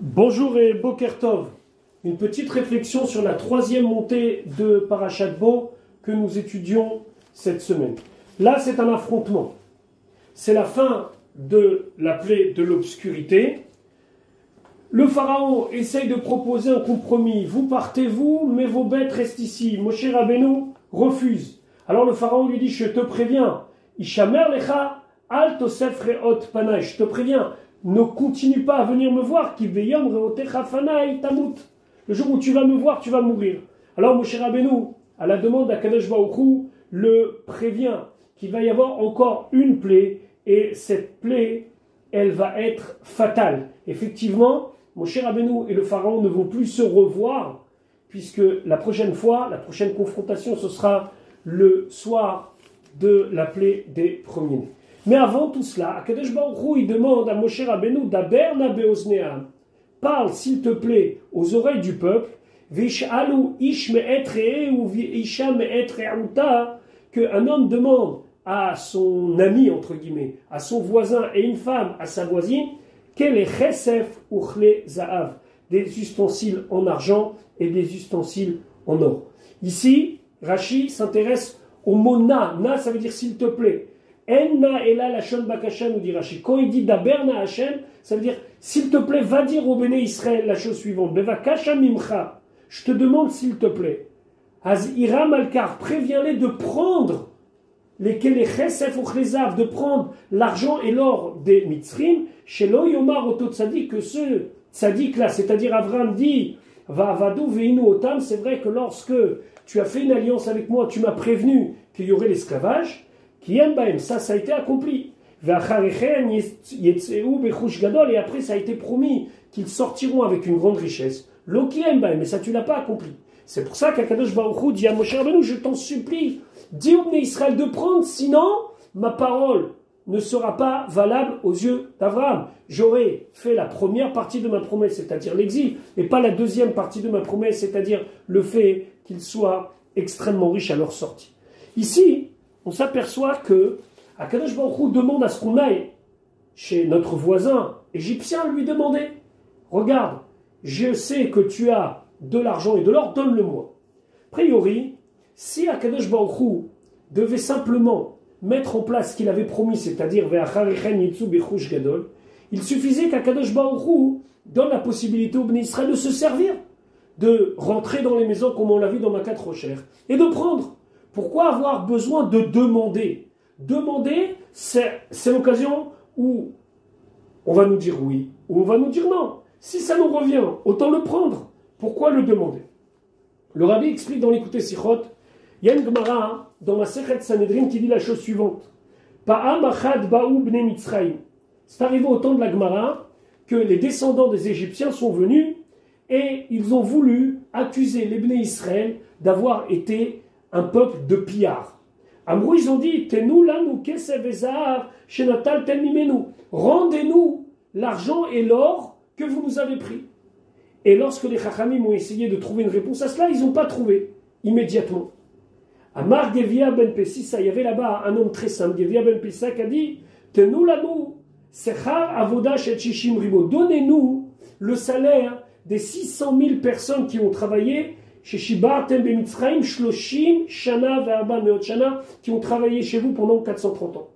Bonjour et Boker Tov. Une petite réflexion sur la troisième montée de Parashat Bo que nous étudions cette semaine. Là, c'est un affrontement. C'est la fin de la plaie de l'obscurité. Le pharaon essaye de proposer un compromis. Vous partez, vous, mais vos bêtes restent ici. Moshe Rabbeinu refuse. Alors le pharaon lui dit, je te préviens, Ishamer lecha al tosef reot panay. Je te préviens, ne continue pas à venir me voir. Ki veyom reotecha fanay tamut. Le jour où tu vas me voir, tu vas mourir. Alors Moshe Rabbeinu, à la demande d'Akadosh Baruch Hu, le prévient qu'il va y avoir encore une plaie, et cette plaie, elle va être fatale. Effectivement, Moshe Rabbeinu et le pharaon ne vont plus se revoir, puisque la prochaine fois, la prochaine confrontation, ce sera le soir de la plaie des premiers-nés. Mais avant tout cela, Akadosh Baruch Hu, il demande à Moshe Rabbeinu, Daber na beozneam, parle s'il te plaît aux oreilles du peuple, Vish'alu ish me'et re'eh ou isha me'et re'uta, qu'un homme demande à son ami, entre guillemets, à son voisin, et une femme à sa voisine, quel est chesef ou chle za'av, des ustensiles en argent et des ustensiles en or. Ici, Rashi s'intéresse au mot na. Na, ça veut dire s'il te plaît. Enna ela lashon bakasha, nous dit Rashi. Quand il dit daber na Hashem, ça veut dire s'il te plaît, va dire au Béné Israël la chose suivante. Bevakasha mimcha, je te demande s'il te plaît. Az ira malkar, préviens-les de prendre les chesef ou chlezav, de prendre l'argent et l'or des mitzrim, chez l'oyomar oto tzadik, que ce tzadik là, c'est-à-dire Abraham dit, va avadou veinu otam, c'est vrai que lorsque tu as fait une alliance avec moi, tu m'as prévenu qu'il y aurait l'esclavage, qui aime baem, ça a été accompli. Et après ça a été promis qu'ils sortiront avec une grande richesse. Loki aime baem, mais ça tu l'as pas accompli. C'est pour ça qu'Akadosh Baruch Hu dit à Moshe Rabbeinu, je t'en supplie, dis au Bnei Israël de prendre, sinon ma parole ne sera pas valable aux yeux d'Abraham. J'aurais fait la première partie de ma promesse, c'est-à-dire l'exil, et pas la deuxième partie de ma promesse, c'est-à-dire le fait qu'ils soient extrêmement riches à leur sortie. Ici, on s'aperçoit que Akadosh Baruch Hu demande à ce qu'on aille chez notre voisin égyptien lui demander, regarde, je sais que tu as de l'argent et de l'or, donne-le-moi. A priori, si Akadosh Baruch Hu devait simplement mettre en place ce qu'il avait promis, c'est-à-dire il suffisait qu'Akadosh Baruch Hu donne la possibilité au Bnei Israël de se servir, de rentrer dans les maisons comme on l'a vu dans Makat Rocher, et de prendre. Pourquoi avoir besoin de demander? Demander, c'est l'occasion où on va nous dire oui, ou on va nous dire non. Si ça nous revient, autant le prendre. Pourquoi le demander? Le Rabbi explique dans l'écouté Sichot, il y a une Gemara dans la Sechet Sanhedrin qui dit la chose suivante. Pa'am achad ba'u bnei Mitzrayim. C'est arrivé au temps de la Gemara que les descendants des Égyptiens sont venus et ils ont voulu accuser les Bnei Israël d'avoir été un peuple de pillards. Amrou, ils ont dit, Tenu lanu kesev ezahav shenatal tel mimenu. Rendez-nous l'argent et l'or que vous nous avez pris. Et lorsque les Chachamim ont essayé de trouver une réponse à cela, ils n'ont pas trouvé immédiatement. Amar Gevia ben Pessissa, il y avait là-bas un homme très simple, Gevia ben Pessissa, qui a dit, Tenu lanu sechar avoda shet shishim ribo. Donnez-nous le salaire des 600 000 personnes qui ont travaillé chez Shibartem ben Mitzrayim, Shloshim, Shana, Verba, Meot Shana, qui ont travaillé chez vous pendant 430 ans.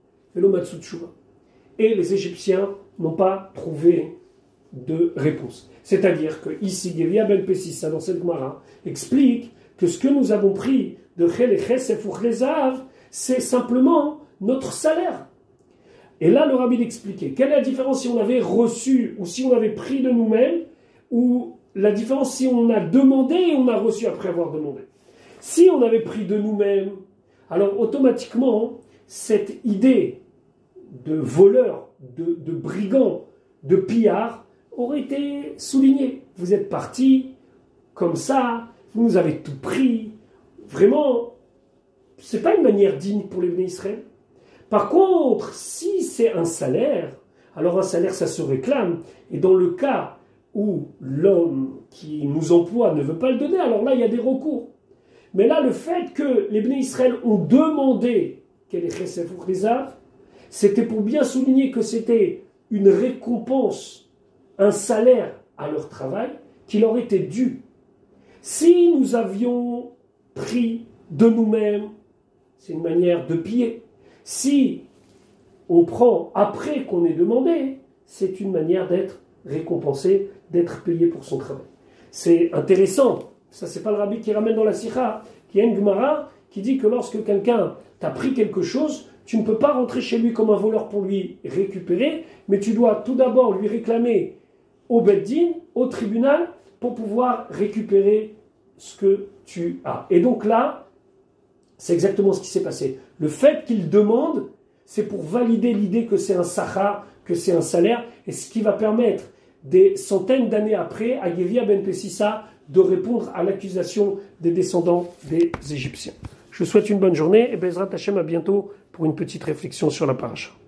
Et les Égyptiens n'ont pas trouvé de réponse. C'est-à-dire que ici, Gevia ben Pessissa, dans cette Gemara, explique que ce que nous avons pris de Chel et Chesef ou Chlezav, c'est simplement notre salaire. Et là, le Rabbi expliquait quelle est la différence si on avait reçu ou si on avait pris de nous-mêmes, ou la différence si on a demandé et on a reçu après avoir demandé. Si on avait pris de nous-mêmes, alors automatiquement, cette idée de voleur, de brigand, de pillard, aurait été soulignée. Vous êtes partis comme ça, vous nous avez tout pris. Vraiment, c'est pas une manière digne pour les Bnei Israël. Par contre, si c'est un salaire, alors un salaire, ça se réclame. Et dans le cas où l'homme qui nous emploie ne veut pas le donner, alors là, il y a des recours. Mais là, le fait que les Bnei Israël ont demandé quel est Chesef ou Chlezav, c'était pour bien souligner que c'était une récompense, un salaire à leur travail qui leur était dû. Si nous avions pris de nous-mêmes, c'est une manière de piller. Si on prend après qu'on ait demandé, c'est une manière d'être récompensé, d'être payé pour son travail. C'est intéressant. Ça, c'est pas le rabbi qui ramène dans la sikha, qui a une Gemara qui dit que lorsque quelqu'un t'a pris quelque chose, tu ne peux pas rentrer chez lui comme un voleur pour lui récupérer, mais tu dois tout d'abord lui réclamer au Beddin, au tribunal, pour pouvoir récupérer ce que tu as. Et donc là, c'est exactement ce qui s'est passé. Le fait qu'il demande, c'est pour valider l'idée que c'est un sachar, que c'est un salaire, et ce qui va permettre des centaines d'années après à Gevia ben Pessissa de répondre à l'accusation des descendants des Égyptiens. Je vous souhaite une bonne journée et Bezrat Hashem à bientôt pour une petite réflexion sur la paracha.